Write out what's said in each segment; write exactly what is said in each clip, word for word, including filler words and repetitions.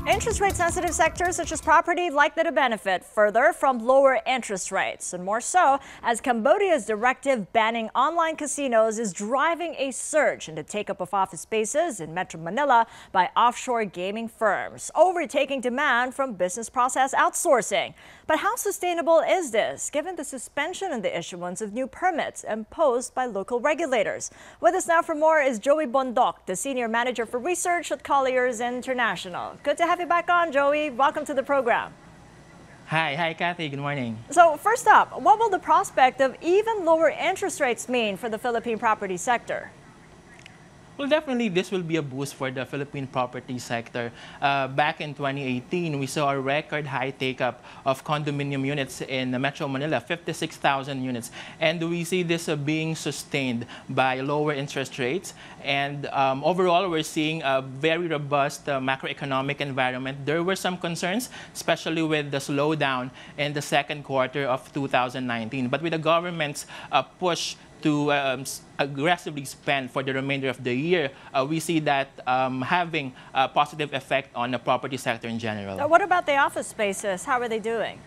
Interest rate sensitive sectors such as property likely to benefit further from lower interest rates, and more so as Cambodia's directive banning online casinos is driving a surge in the take-up of office spaces in Metro Manila by offshore gaming firms, overtaking demand from business process outsourcing. But how sustainable is this, given the suspension in the issuance of new permits imposed by local regulators? With us now for more is Joey Bondok, the Senior Manager for Research at Colliers International. Good to have you back on, Joey. Welcome to the program. Hi, hi, Kathy. Good morning. So first up, what will the prospect of even lower interest rates mean for the Philippine property sector? Well, definitely this will be a boost for the Philippine property sector. Uh, back in twenty eighteen, we saw a record high take-up of condominium units in Metro Manila, fifty-six thousand units. And we see this uh, being sustained by lower interest rates. And um, overall, we're seeing a very robust uh, macroeconomic environment. There were some concerns, especially with the slowdown in the second quarter of two thousand nineteen. But with the government's uh, push to um, aggressively spend for the remainder of the year, uh, we see that um, having a positive effect on the property sector in general. Now, what about the office spaces? How are they doing?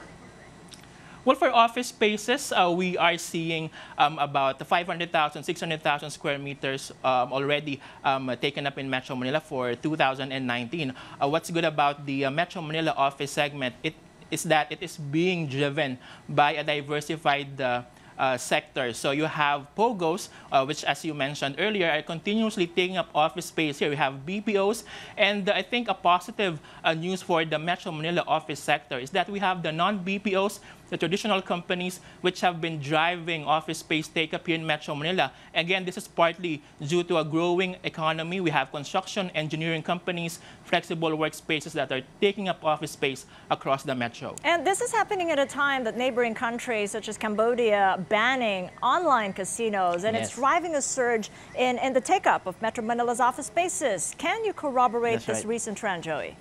Well, for office spaces, uh, we are seeing um, about five hundred thousand, six hundred thousand square meters um, already um, taken up in Metro Manila for two thousand nineteen. Uh, what's good about the uh, Metro Manila office segment it, is that it is being driven by a diversified uh, Uh, sector. So you have POGOs, uh, which, as you mentioned earlier, are continuously taking up office space here. We have B P Os, and uh, I think a positive uh, news for the Metro Manila office sector is that we have the non-B P Os, the traditional companies which have been driving office space take-up here in Metro Manila. Again, this is partly due to a growing economy. We have construction, engineering companies, flexible workspaces that are taking up office space across the metro. And this is happening at a time that neighboring countries such as Cambodia banning online casinos, and Yes. it's driving a surge in, in the take-up of Metro Manila's office spaces. Can you corroborate That's this right. recent trend, Joey?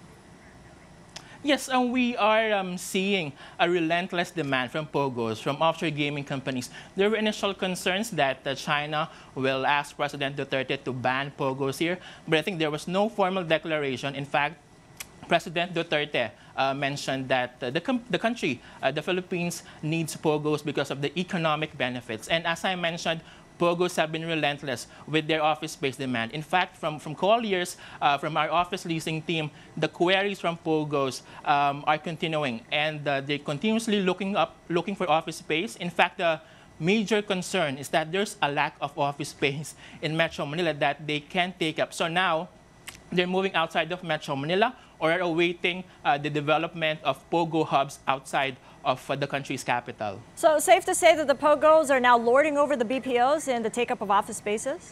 Yes, and we are um, seeing a relentless demand from POGOs, from offshore gaming companies. There were initial concerns that uh, China will ask President Duterte to ban POGOs here, but I think there was no formal declaration. In fact, President Duterte uh, mentioned that uh, the, the country, uh, the Philippines, needs POGOs because of the economic benefits. And as I mentioned, POGOs have been relentless with their office space demand. In fact, from, from Colliers, uh, from our office leasing team, the queries from POGOs um, are continuing, and uh, they're continuously looking up, looking for office space. In fact, the major concern is that there's a lack of office space in Metro Manila that they can't take up. So now, they're moving outside of Metro Manila or are awaiting uh, the development of POGO hubs outside of uh, the country's capital. So safe to say that the POGOs are now lording over the B P Os in the take-up of office spaces?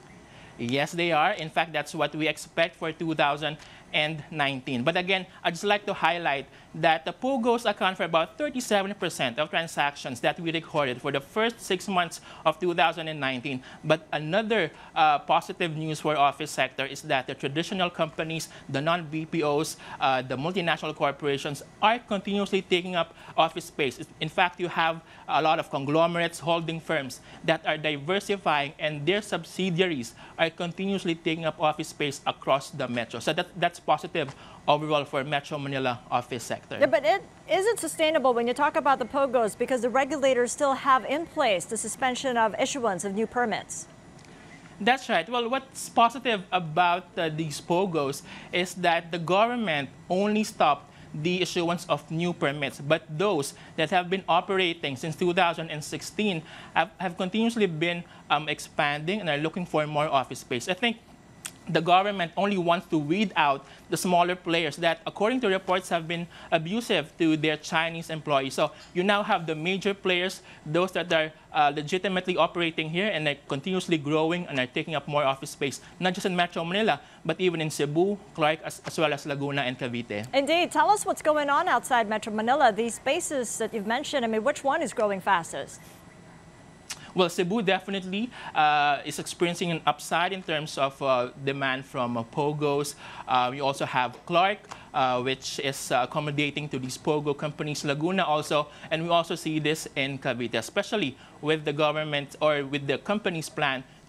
Yes, they are. In fact, that's what we expect for two thousand nineteen. But again, I'd just like to highlight that the POGOs account for about thirty-seven percent of transactions that we recorded for the first six months of two thousand nineteen. But another uh, positive news for office sector is that the traditional companies, the non-B P Os, uh, the multinational corporations are continuously taking up office space. In fact, you have a lot of conglomerates, holding firms that are diversifying, and their subsidiaries are continuously taking up office space across the metro. So that, that's positive overall for Metro Manila office sector. Yeah, but it, is it sustainable when you talk about the POGOs, because the regulators still have in place the suspension of issuance of new permits? That's right. Well, what's positive about uh, these POGOs is that the government only stopped the issuance of new permits, but those that have been operating since two thousand sixteen have, have continuously been um, expanding and are looking for more office space. I think the government only wants to weed out the smaller players that, according to reports, have been abusive to their Chinese employees. So you now have the major players, those that are uh, legitimately operating here and are continuously growing and are taking up more office space, not just in Metro Manila, but even in Cebu, Clark, as, as well as Laguna and Cavite. Indeed. Tell us what's going on outside Metro Manila. These spaces that you've mentioned, I mean, which one is growing fastest? Well, Cebu definitely uh, is experiencing an upside in terms of uh, demand from uh, POGOs. Uh, we also have Clark, uh, which is uh, accommodating to these POGO companies, Laguna also, and we also see this in Cavite, especially with the government or with the company's plan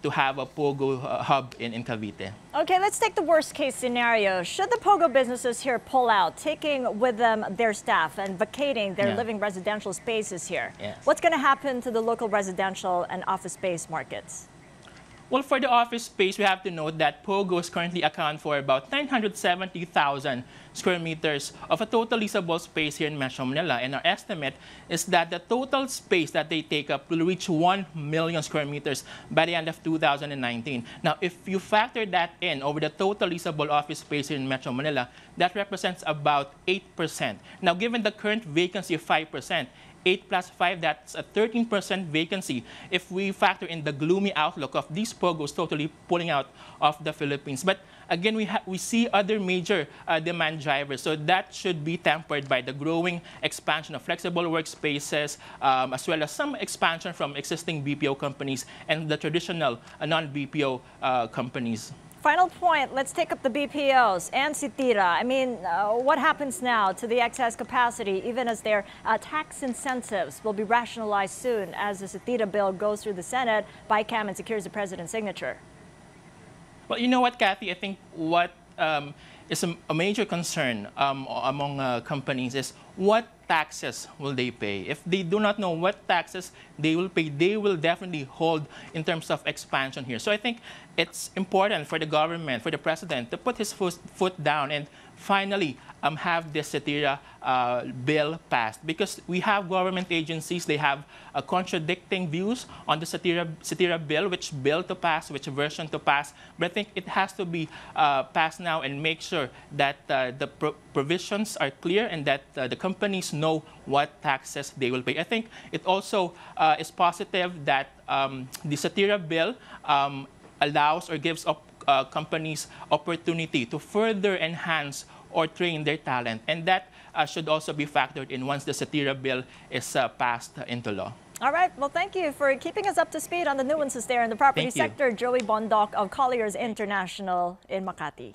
to have a POGO uh, hub in, in Cavite. Okay, let's take the worst case scenario. Should the POGO businesses here pull out, taking with them their staff and vacating their Yeah. living residential spaces here, Yes. what's going to happen to the local residential and office space markets? Well, for the office space, we have to note that POGOs currently account for about nine hundred seventy thousand square meters of a total leasable space here in Metro Manila. And our estimate is that the total space that they take up will reach one million square meters by the end of two thousand nineteen. Now, if you factor that in over the total leasable office space here in Metro Manila, that represents about eight percent. Now, given the current vacancy of five percent, eight plus five, that's a thirteen percent vacancy if we factor in the gloomy outlook of these POGOs totally pulling out of the Philippines. But again, we, we see other major uh, demand drivers. So that should be tempered by the growing expansion of flexible workspaces, um, as well as some expansion from existing B P O companies and the traditional uh, non-B P O uh, companies. Final point, let's take up the B P Os and Sitira. I mean, uh, what happens now to the excess capacity, even as their uh, tax incentives will be rationalized soon as the Sitira bill goes through the Senate, BICAM, and secures the president's signature? Well, you know what, Kathy? I think what um, is a, a major concern um, among uh, companies is what taxes will they pay? If they do not know what taxes they will pay, they will definitely hold in terms of expansion here. So I think it's important for the government, for the president, to put his foot, foot down and finally um, have this Sitira uh, bill passed. Because we have government agencies, they have uh, contradicting views on the Sitira, Sitira bill, which bill to pass, which version to pass. But I think it has to be uh, passed now and make sure that uh, the pro provisions are clear and that uh, the companies know what taxes they will pay. I think it also uh, is positive that um, the Sitira bill um, allows or gives up, uh, companies opportunity to further enhance or train their talent. And that uh, should also be factored in once the Sitira bill is uh, passed into law. All right. Well, thank you for keeping us up to speed on the nuances there in the property Thank you. sector. Joey Bondoc of Colliers International in Makati.